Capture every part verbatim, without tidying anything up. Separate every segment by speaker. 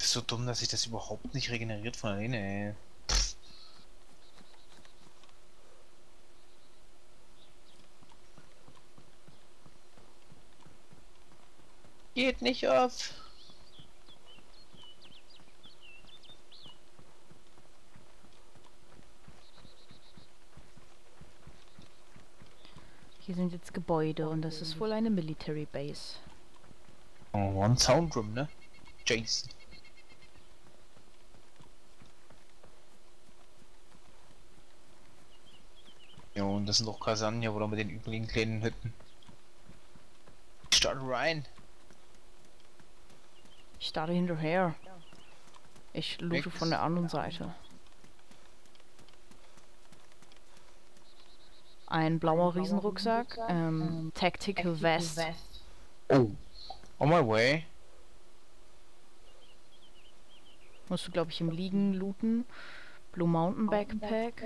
Speaker 1: ist so dumm, dass sich das überhaupt nicht regeneriert von alleine, ey. Pff. Geht nicht auf.
Speaker 2: Hier sind jetzt Gebäude und das ist wohl eine Military Base.
Speaker 1: Oh, One Soundroom, ne? Jason. Ja, und das sind doch Kasernen hier, oder mit den übrigen kleinen Hütten. Ich starte rein.
Speaker 2: Ich starte hinterher. Ich loote von der anderen Seite. Ein blauer Riesenrucksack, ähm, Tactical Vest.
Speaker 1: Oh. On my way.
Speaker 2: Musst du, glaube ich, im Liegen looten. Blue Mountain Backpack.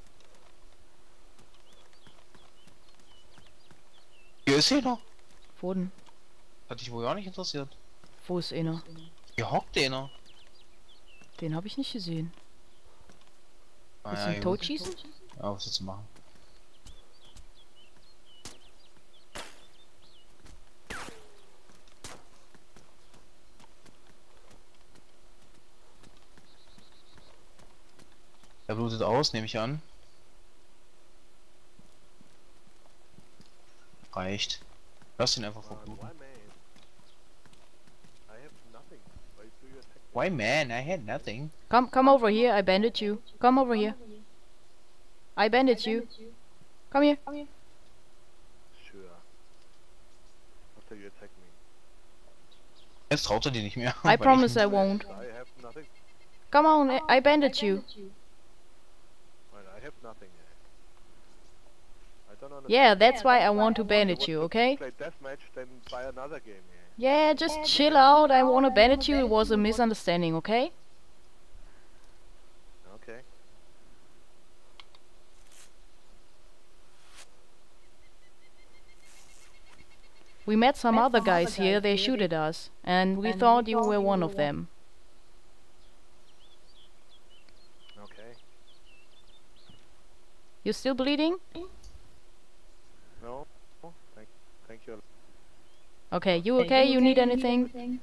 Speaker 1: Hier ist einer.
Speaker 2: Wo denn?
Speaker 1: Hat dich wohl auch nicht interessiert.
Speaker 2: Wo ist einer?
Speaker 1: Hier hockt einer.
Speaker 2: Den habe ich nicht gesehen.
Speaker 1: Ah,
Speaker 2: Willst
Speaker 1: ja,
Speaker 2: du ihn
Speaker 1: gut.
Speaker 2: totschießen?
Speaker 1: Ja, was willst du machen? Er blutet aus, nehme ich an. Reicht. Lass ihn einfach verbluten. Why man? I had nothing.
Speaker 2: Come, come over here. I banded you. Come over here. I banded you. Come here.
Speaker 3: Sure. After you attack me.
Speaker 1: Jetzt traut er dir nicht mehr.
Speaker 2: I
Speaker 1: weil
Speaker 2: promise
Speaker 1: ich-
Speaker 2: I won't.
Speaker 3: I have nothing.
Speaker 2: Come on, I I banded you.
Speaker 3: Well, I have nothing. I don't understand.
Speaker 2: Yeah, that's why I want to bandage you, okay?
Speaker 3: Play deathmatch, then buy another game. Yeah.
Speaker 2: Yeah, just chill out. I want to bandage you. It was a misunderstanding, okay?
Speaker 3: Okay.
Speaker 2: We met some other guys here. They shoot at us, and we thought you were one of them.
Speaker 3: Okay.
Speaker 2: You still bleeding?
Speaker 3: No. Oh, thank, thank you.
Speaker 2: Okay, you okay? You need anything?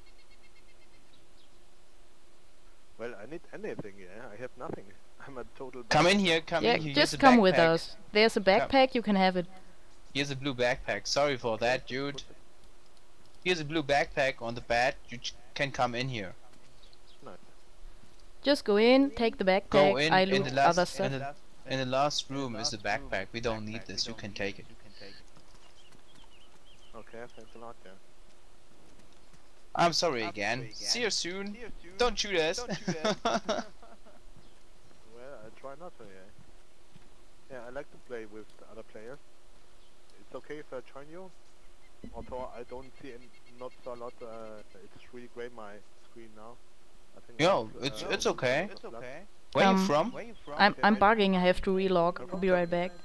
Speaker 3: Well, I need anything. Yeah, I have nothing. I'm a total.
Speaker 1: Come in here, come
Speaker 2: Yeah,
Speaker 1: in here. Here's
Speaker 2: just
Speaker 1: a
Speaker 2: come with
Speaker 1: backpack.
Speaker 2: us. There's a backpack. You can have it.
Speaker 1: Here's a blue backpack. Sorry for that, dude. Here's a blue backpack on the bed. You ch- can come in here.
Speaker 2: Just go in, take the backpack.
Speaker 1: Go in.
Speaker 2: I
Speaker 1: in
Speaker 2: loot
Speaker 1: the last
Speaker 2: other
Speaker 1: in
Speaker 2: stuff.
Speaker 1: the, in the last room is the backpack. We don't need this. You can take it.
Speaker 3: Okay, thanks a lot. Yeah.
Speaker 1: I'm sorry again. See you soon. Don't shoot us.
Speaker 3: Well, I try not to. Yeah. Yeah, I like to play with the other players. It's okay if I join you. Although I don't see any, not a lot. Uh, it's really great my screen now. I think.
Speaker 1: Yeah,
Speaker 3: uh,
Speaker 1: it's
Speaker 3: uh,
Speaker 1: it's okay.
Speaker 3: it's okay.
Speaker 1: Where
Speaker 2: Um,
Speaker 1: you from?
Speaker 2: I'm I'm bugging. I have to relog. I'll be right back.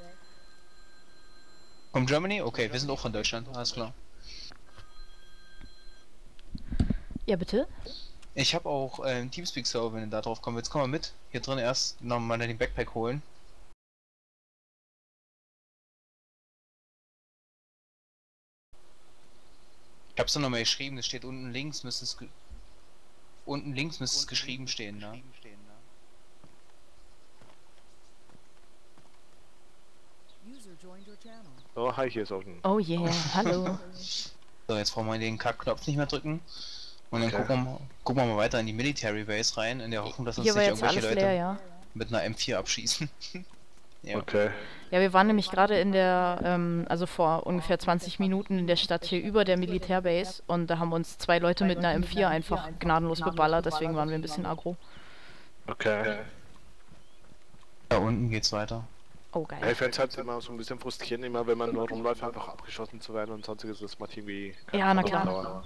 Speaker 1: From Germany? Okay, wir sind auch von Deutschland. Alles klar.
Speaker 2: Ja, bitte?
Speaker 1: Ich habe auch äh, einen Teamspeak-Server, wenn du da drauf kommst. Jetzt komm mal mit. Hier drin erst nochmal den Backpack holen. Ich hab's doch nochmal geschrieben, das steht unten links, müsste es ge unten links müsste es geschrieben stehen, ne?
Speaker 3: Oh, hi, hier ist auch ein.
Speaker 2: Oh yeah, hallo.
Speaker 1: So, jetzt brauchen wir den Kack-Knopf nicht mehr drücken. Und dann
Speaker 3: Okay.
Speaker 1: gucken, wir, gucken wir mal weiter in die Military Base rein, in der Hoffnung, dass uns
Speaker 2: Hier war
Speaker 1: nicht
Speaker 2: jetzt
Speaker 1: irgendwelche
Speaker 2: alles
Speaker 1: Leute
Speaker 2: leer, ja.
Speaker 1: mit einer M vier abschießen. Ja.
Speaker 3: Okay.
Speaker 2: Ja, wir waren nämlich gerade in der, ähm, also vor ungefähr zwanzig Minuten in der Stadt hier über der Militärbase und da haben uns zwei Leute mit einer M vier einfach gnadenlos beballert, deswegen waren wir ein bisschen aggro.
Speaker 3: Okay.
Speaker 1: Da unten geht's weiter.
Speaker 2: Oh,
Speaker 3: Ja,
Speaker 2: geil.
Speaker 3: ich find's halt immer so ein bisschen frustrierend, immer wenn man nur rumläuft, einfach abgeschossen zu werden und sonstiges, das macht irgendwie. keine
Speaker 2: Ja, na
Speaker 3: Ahnung,
Speaker 2: klar.
Speaker 3: Dauer.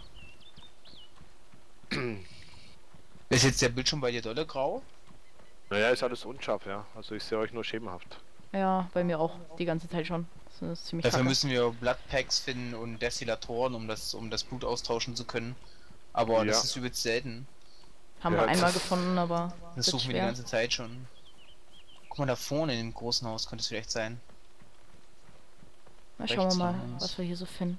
Speaker 1: Ist jetzt der Bildschirm bei dir dolle grau?
Speaker 3: Naja, ist alles unscharf, ja. Also ich sehe euch nur schemenhaft.
Speaker 2: Ja, bei mir auch die ganze Zeit schon. Das ist ziemlich
Speaker 1: Dafür
Speaker 2: kacke.
Speaker 1: müssen wir Bloodpacks finden und Destillatoren, um das um das Blut austauschen zu können. Aber das
Speaker 3: Ja.
Speaker 1: ist übelst selten.
Speaker 2: Haben
Speaker 4: Ja,
Speaker 2: wir einmal
Speaker 4: das-
Speaker 2: gefunden, aber
Speaker 1: Das
Speaker 2: wird
Speaker 1: suchen wir die
Speaker 2: schwer.
Speaker 1: ganze Zeit schon. Guck mal, da vorne in dem großen Haus könnte es vielleicht sein.
Speaker 2: Na, schauen wir
Speaker 1: rechts
Speaker 2: mal,
Speaker 1: von uns.
Speaker 2: was wir hier so finden.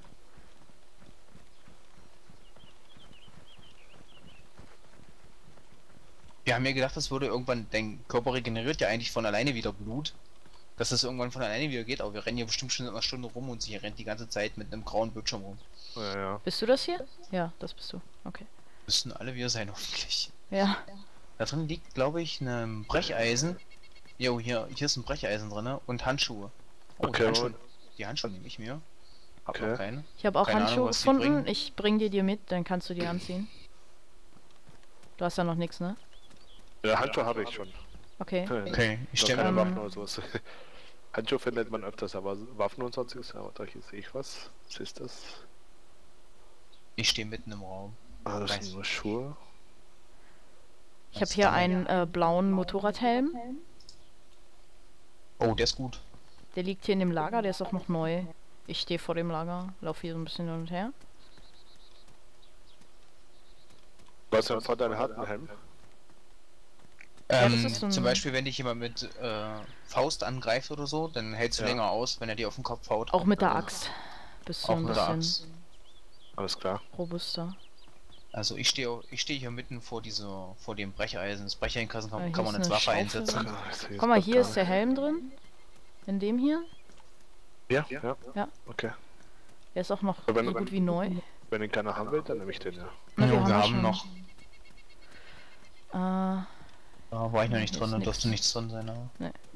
Speaker 1: Wir haben ja gedacht, das würde irgendwann, dein Körper regeneriert ja eigentlich von alleine wieder Blut. Dass das irgendwann von alleine wieder geht, aber wir rennen ja bestimmt schon seit einer Stunde rum und sie rennt die ganze Zeit mit einem grauen Bildschirm rum.
Speaker 4: Ja, ja.
Speaker 2: Bist du das hier? Ja, das bist du. Okay.
Speaker 1: Müssten alle wir sein, hoffentlich.
Speaker 2: Ja.
Speaker 1: Da drin liegt, glaube ich, ein Brecheisen. Jo, hier, hier ist ein Brecheisen drin und Handschuhe. Oh, die
Speaker 4: Okay,
Speaker 1: Handschuhe,
Speaker 4: Moment.
Speaker 1: die Handschuhe nehme ich mir. Hab
Speaker 4: Okay.
Speaker 1: noch keine.
Speaker 2: Ich habe auch
Speaker 1: Keine Ahnung,
Speaker 2: Handschuhe
Speaker 1: was die
Speaker 2: gefunden.
Speaker 1: bringen.
Speaker 2: Ich bring dir die mit, dann kannst du die anziehen. Du hast ja noch nichts, ne?
Speaker 4: Ja, Handschuhe habe ich schon.
Speaker 2: Okay.
Speaker 1: Okay, ich
Speaker 4: Noch
Speaker 1: stelle
Speaker 4: keine
Speaker 1: mir
Speaker 2: Ähm,
Speaker 4: Waffen oder sowas. Handschuhe findet man öfters, aber Waffen und sonstiges, ja, da hier sehe ich was. Was ist das?
Speaker 1: ich stehe mitten im Raum.
Speaker 4: Ah, das
Speaker 1: Weiß.
Speaker 4: sind nur Schuhe.
Speaker 2: Ich habe hier
Speaker 1: Stammer.
Speaker 2: einen äh, blauen Motorradhelm.
Speaker 1: Oh, der ist gut.
Speaker 2: Der liegt hier in dem Lager, der ist auch noch neu. Ich stehe vor dem Lager, laufe hier so ein bisschen hin und her.
Speaker 4: Was denn von deinem harten Helm?
Speaker 2: Ja, das
Speaker 1: Ähm,
Speaker 2: ist so ein-
Speaker 1: zum Beispiel, wenn dich jemand mit äh, Faust angreift oder so, dann hältst du
Speaker 4: Ja.
Speaker 1: länger aus, wenn er dir auf den Kopf haut.
Speaker 2: Auch mit der Axt. Bist du
Speaker 1: Auch
Speaker 2: ein
Speaker 1: mit der
Speaker 2: bisschen
Speaker 1: Axt.
Speaker 4: Alles klar.
Speaker 2: robuster.
Speaker 1: Also ich stehe ich stehe hier mitten vor dieser vor dem Brecheisen. Das Brecheisen kann,
Speaker 2: Ah, hier
Speaker 1: kann man
Speaker 2: ist
Speaker 1: als
Speaker 2: eine
Speaker 1: Waffe
Speaker 2: Schaufel.
Speaker 1: einsetzen.
Speaker 4: Ah, ich sehe jetzt
Speaker 2: Guck mal,
Speaker 4: grad
Speaker 2: hier
Speaker 4: gar
Speaker 2: ist der
Speaker 4: nicht.
Speaker 2: Helm drin. In dem hier.
Speaker 4: Ja, ja.
Speaker 2: Ja.
Speaker 4: Okay.
Speaker 2: Der ist auch noch
Speaker 4: Aber wenn-
Speaker 2: so gut wie neu.
Speaker 4: Wenn den keiner haben will, dann nehme ich den, ja.
Speaker 2: Na,
Speaker 1: Ja, wir
Speaker 2: ja
Speaker 1: haben
Speaker 2: schon.
Speaker 1: noch.
Speaker 2: Äh,
Speaker 1: Da war ich noch nicht
Speaker 2: Hier
Speaker 1: drin,
Speaker 2: ist
Speaker 1: da
Speaker 2: nix.
Speaker 1: durfte nichts drin sein. Aber.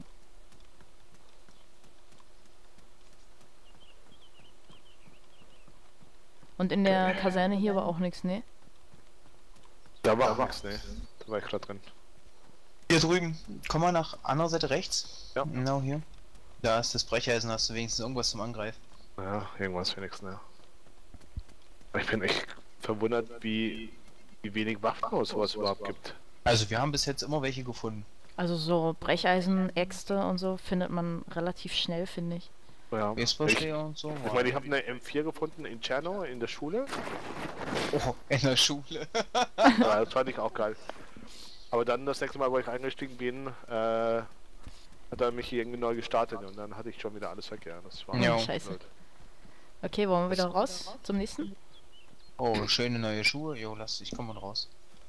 Speaker 2: und in der Kaserne hier war auch nichts, ne?
Speaker 4: Da war auch nichts, ne. Da war ich gerade drin.
Speaker 1: Hier drüben, komm mal nach anderer Seite rechts.
Speaker 4: Ja.
Speaker 1: Genau hier. Da ist das Brecheisen, hast du wenigstens irgendwas zum Angreifen.
Speaker 4: Ja, irgendwas wenigstens, ja. Aber ich bin echt verwundert, wie, wie wenig Waffen oder sowas überhaupt gibt.
Speaker 1: Also wir haben bis jetzt immer welche gefunden.
Speaker 2: Also so Brecheisen, Äxte und so findet man relativ schnell, finde ich.
Speaker 4: Ja. Ich,
Speaker 1: Baseballschläger und so.
Speaker 4: ich meine, ich habe eine M vier gefunden in Tscherno in der Schule.
Speaker 1: Oh, in der Schule.
Speaker 4: Ja, das fand ich auch geil. Aber dann das nächste Mal, wo ich eingestiegen bin, äh, hat er mich irgendwie neu gestartet und dann hatte ich schon wieder alles weg. Ja, das war
Speaker 1: Ja.
Speaker 2: Scheiße.
Speaker 4: blöd.
Speaker 2: Okay, wollen wir wieder raus zum nächsten?
Speaker 1: Oh, schöne neue Schuhe. Jo, lass, ich komm mal raus.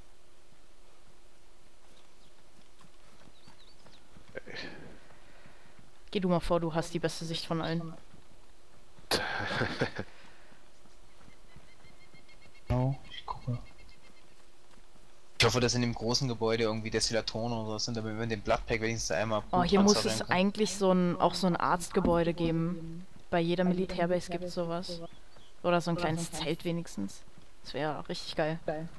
Speaker 2: Geh du mal vor, du hast die beste Sicht von allen.
Speaker 1: Oh, ich gucke. Ich hoffe, dass in dem großen Gebäude irgendwie Destillatoren oder so sind, damit wir in den Bloodpack wenigstens einmal.
Speaker 2: Oh, hier
Speaker 1: Blutpatzer
Speaker 2: muss es
Speaker 1: reinkommen.
Speaker 2: eigentlich so ein, auch so ein Arztgebäude geben. Bei jeder Militärbase gibt es sowas. Oder so ein kleines Zelt wenigstens. Das wäre richtig geil.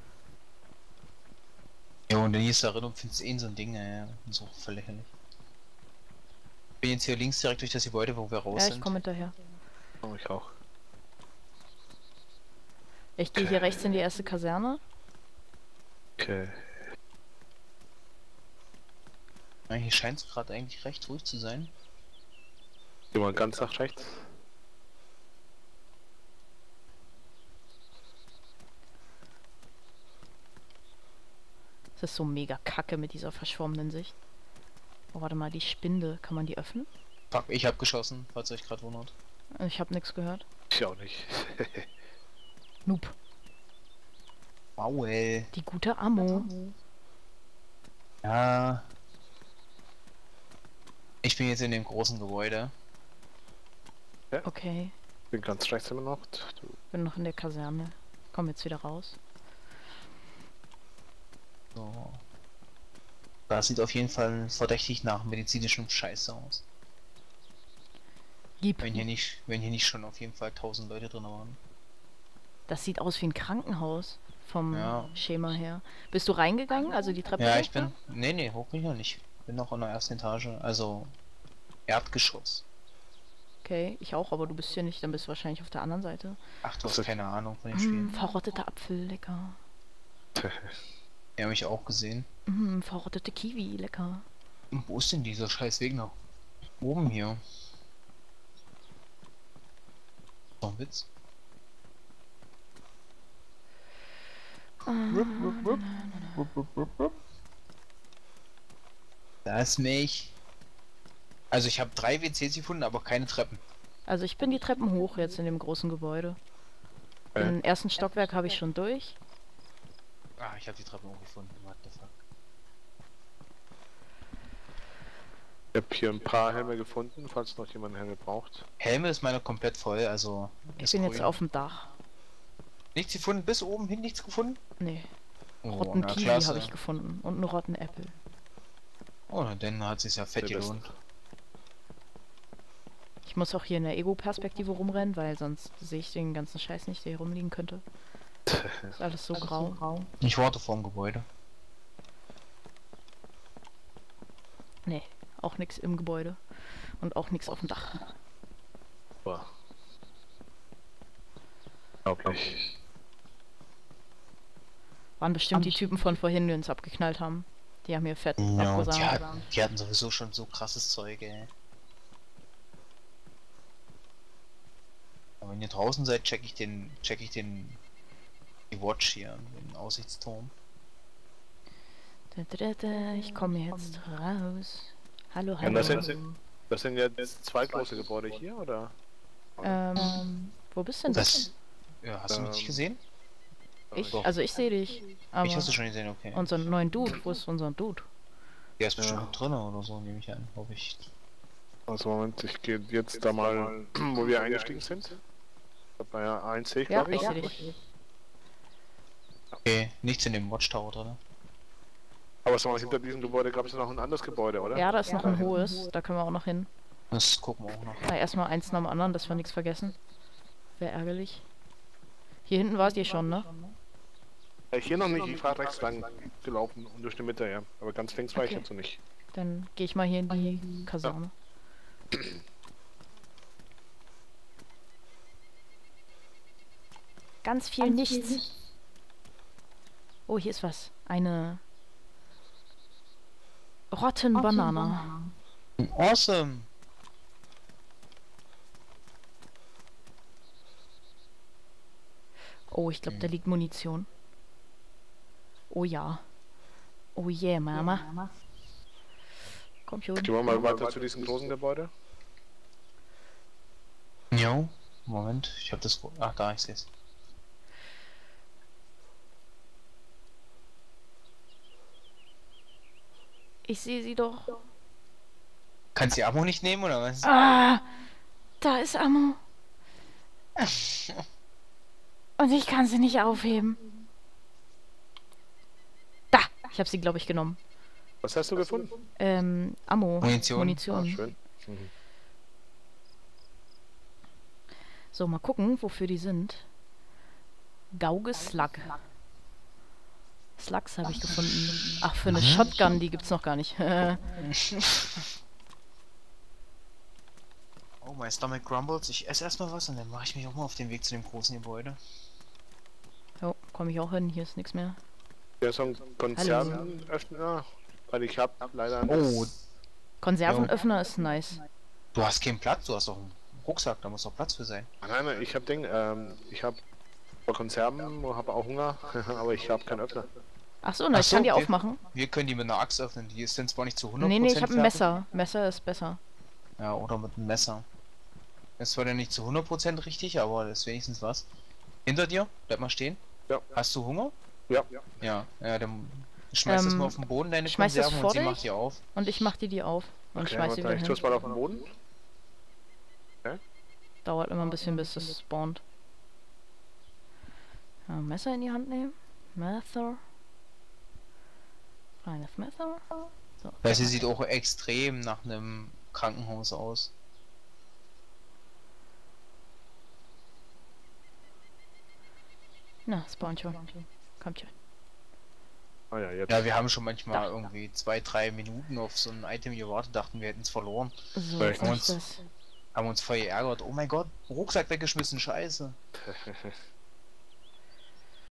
Speaker 1: Jo, und dann hier ist da drin und findest eh so ein Ding, ja, so voll lächerlich. Ich bin jetzt hier links direkt durch das Gebäude, wo wir raus
Speaker 2: Ja, ich
Speaker 1: sind.
Speaker 2: komme hinterher.
Speaker 4: Oh, ich auch.
Speaker 2: Ich gehe hier rechts in die erste Kaserne.
Speaker 4: Okay.
Speaker 1: Ja, hier scheint es gerade eigentlich recht ruhig zu sein.
Speaker 4: Gehen wir ganz nach rechts.
Speaker 2: Das ist so mega kacke mit dieser verschwommenen Sicht. Oh, warte mal, die Spinde, kann man die öffnen?
Speaker 1: Fuck, ich hab geschossen, falls ihr euch gerade wundert.
Speaker 2: Ich habe nichts gehört.
Speaker 4: Ich auch nicht.
Speaker 2: Noob.
Speaker 1: Wow, ey.
Speaker 2: Die gute Ammo.
Speaker 1: Ja. Ich bin jetzt in dem großen Gebäude.
Speaker 2: Okay,
Speaker 4: Bin ganz rechts immer noch. Du,
Speaker 2: bin noch in der Kaserne. Komm jetzt wieder raus.
Speaker 1: So. Das sieht auf jeden Fall verdächtig nach medizinischem Scheiße aus.
Speaker 2: Gib.
Speaker 1: Wenn hier nicht, wenn hier nicht schon auf jeden Fall tausend Leute drin waren.
Speaker 2: Das sieht aus wie ein Krankenhaus. Vom
Speaker 1: Ja.
Speaker 2: Schema her. Bist du reingegangen? Also die Treppe
Speaker 1: Ja,
Speaker 2: hoch
Speaker 1: ich bin. Nee, nee, hoch bin ich noch nicht. Bin noch in der ersten Etage, also Erdgeschoss.
Speaker 2: Okay, ich auch, aber du bist hier nicht, dann bist du wahrscheinlich auf der anderen Seite.
Speaker 1: Ach, du
Speaker 4: Was
Speaker 1: hast
Speaker 4: ist-
Speaker 1: keine Ahnung von dem
Speaker 2: Mm,
Speaker 1: Spiel.
Speaker 2: verrottete Apfel, lecker.
Speaker 1: Die haben mich auch gesehen.
Speaker 2: Mm, verrottete Kiwi, lecker.
Speaker 1: Und wo ist denn dieser scheiß Weg nach oben hier? So ein Witz.
Speaker 2: Ah,
Speaker 1: Lass mich. Also ich habe drei W Cs gefunden, aber keine Treppen.
Speaker 2: Also ich bin die Treppen hoch jetzt in dem großen Gebäude.
Speaker 4: Äh.
Speaker 2: Den ersten Stockwerk habe ich schon durch.
Speaker 1: Ah, ich habe die Treppen auch gefunden. What the fuck.
Speaker 4: Ich habe hier ein paar Helme gefunden, falls noch jemand Helme braucht.
Speaker 1: Helme ist meine komplett voll, also...
Speaker 2: Ich
Speaker 1: ist
Speaker 2: bin
Speaker 1: grün.
Speaker 2: jetzt auf dem Dach.
Speaker 1: Nichts gefunden, bis oben hin nichts gefunden?
Speaker 2: Nee,
Speaker 1: Oh,
Speaker 2: rotten
Speaker 1: na,
Speaker 2: Kiwi
Speaker 1: klasse.
Speaker 2: habe ich gefunden und einen rotten Apple.
Speaker 1: Oh, na, dann hat sich's ja fett
Speaker 4: Der Beste.
Speaker 1: gelohnt.
Speaker 2: Ich muss auch hier in der Ego-Perspektive rumrennen, weil sonst sehe ich den ganzen Scheiß nicht, der hier rumliegen könnte. Ist alles so grau.
Speaker 1: Ich warte vorm Gebäude.
Speaker 2: Nee, auch nichts im Gebäude. Und auch nichts auf dem Dach.
Speaker 4: Boah. Unglaublich.
Speaker 2: Waren bestimmt die Typen von vorhin, die uns abgeknallt haben. Die haben hier fett
Speaker 1: Ja, die
Speaker 2: abgesagt.
Speaker 1: hatten, die hatten sowieso schon so krasses Zeug, ey. Aber wenn ihr draußen seid, check ich den, check ich den, die Watch hier, den Aussichtsturm.
Speaker 2: Da, da, da, ich komme jetzt raus. Hallo,
Speaker 4: Ja,
Speaker 2: hallo.
Speaker 4: das sind, das sind jetzt zwei große Gebäude hier, oder?
Speaker 2: Ähm, wo bist denn du?
Speaker 1: Das, ja, hast du mich nicht
Speaker 4: Ähm,
Speaker 1: gesehen?
Speaker 2: Ich?
Speaker 1: doch.
Speaker 2: Also ich sehe dich. Aber
Speaker 1: Ich hast du schon gesehen, okay.
Speaker 2: unseren neuen Dude, wo ist unser Dude?
Speaker 1: Der ist bestimmt
Speaker 4: Ja.
Speaker 1: drinne oder so, nehme ich an, hoffe ich.
Speaker 4: Also Moment, ich gehe jetzt da mal, wo wir eingestiegen sind. Bei eins sehe ich,
Speaker 2: Ja,
Speaker 4: glaube
Speaker 2: ich
Speaker 4: ich.
Speaker 2: sehe dich.
Speaker 1: Okay, nichts in dem Watchtower drin.
Speaker 4: Aber so, hinter diesem Gebäude gab es noch ein anderes Gebäude, oder?
Speaker 2: Ja, da ist noch ein hohes, da können wir auch noch hin.
Speaker 1: Das gucken wir auch noch.
Speaker 2: Na, erstmal eins nach dem anderen, dass wir nichts vergessen. Wäre ärgerlich. Hier hinten wart ihr schon, ne?
Speaker 4: Äh, Hier noch nicht, ich fahre rechts lang gelaufen und durch die Mitte, ja. Aber ganz links war ich
Speaker 2: Okay.
Speaker 4: jetzt noch nicht.
Speaker 2: Dann gehe ich mal hier in die Kaserne. Ganz viel nichts. Oh, hier ist was. Eine Rotten Banana.
Speaker 1: Awesome!
Speaker 2: Oh, ich glaube, da liegt Munition. Oh ja. Oh yeah, Mama. Komm schon.
Speaker 4: Gehen wir mal weiter zu diesem großen Gebäude.
Speaker 1: Jo, Moment, ich hab das... Ach, da, ich seh's.
Speaker 2: Ich sehe sie doch.
Speaker 1: Kannst du die Ammo nicht nehmen, oder was?
Speaker 2: Ah, da ist Ammo. Und ich kann sie nicht aufheben. Da, ich habe sie, glaube ich, genommen.
Speaker 4: Was hast du gefunden?
Speaker 2: Ähm, Ammo.
Speaker 1: Munition.
Speaker 4: Ah,
Speaker 2: Munition.
Speaker 4: schön. Mhm.
Speaker 2: So, mal gucken, wofür die sind. Gauge Slug. Slugs habe ich gefunden. Ach, für eine
Speaker 1: Mhm.
Speaker 2: Shotgun, die gibt's noch gar nicht.
Speaker 1: Oh, mein Stomach grumbles. Ich esse erstmal was und dann mache ich mich auch mal auf den Weg zu dem großen Gebäude.
Speaker 2: Jo, komme ich auch hin, hier ist nichts mehr.
Speaker 4: Ja, so ein Konzernöffner, weil ich habe leider
Speaker 1: Oh,
Speaker 4: nichts.
Speaker 2: Konservenöffner ist nice.
Speaker 1: du hast keinen Platz, du hast doch einen Rucksack, da muss doch Platz für sein.
Speaker 4: Ah, Nein, nein, ich habe Ding, ähm, ich habe Konserven, habe auch Hunger, aber ich habe keinen Öffner.
Speaker 2: Ach so, na,
Speaker 1: Ach
Speaker 2: ich
Speaker 1: so,
Speaker 2: kann die
Speaker 1: okay.
Speaker 2: aufmachen.
Speaker 1: Wir können die mit einer Axt öffnen, die sind zwar nicht zu hundert
Speaker 2: Nee,
Speaker 1: Prozent
Speaker 2: nee, ich habe ein
Speaker 1: fertig.
Speaker 2: Messer. Messer ist besser.
Speaker 1: Ja, oder mit einem Messer. Das ist zwar dann nicht zu hundert Prozent richtig, aber das ist wenigstens was. Hinter dir, bleib mal stehen.
Speaker 4: Ja.
Speaker 1: Hast du Hunger?
Speaker 4: Ja.
Speaker 1: Ja, ja, dann schmeiß das
Speaker 2: Ähm,
Speaker 1: mal auf den Boden, deine
Speaker 2: schmeiß das
Speaker 1: Konserven,
Speaker 2: vor
Speaker 1: und sie
Speaker 2: dich?
Speaker 1: macht die auf.
Speaker 2: Und ich mach die die auf. Und
Speaker 4: Okay,
Speaker 2: schmeiß sie
Speaker 4: warte,
Speaker 2: wieder
Speaker 4: ich tue es
Speaker 2: hin.
Speaker 4: mal auf den Boden.
Speaker 2: Dauert immer ein bisschen, bis es spawnt. Ja, Messer in die Hand nehmen. Messer. Kleines Messer. So.
Speaker 1: Weil sie sieht auch extrem nach einem Krankenhaus aus.
Speaker 2: Na, spawnt schon. Kommt schon.
Speaker 4: Ah ja, jetzt.
Speaker 1: Ja, wir haben schon manchmal irgendwie zwei, drei Minuten auf so ein Item gewartet, dachten wir hätten es verloren.
Speaker 2: So,
Speaker 4: Vielleicht
Speaker 2: was
Speaker 1: uns-
Speaker 2: ist das?
Speaker 1: Haben uns voll geärgert. Oh mein Gott, Rucksack weggeschmissen, scheiße.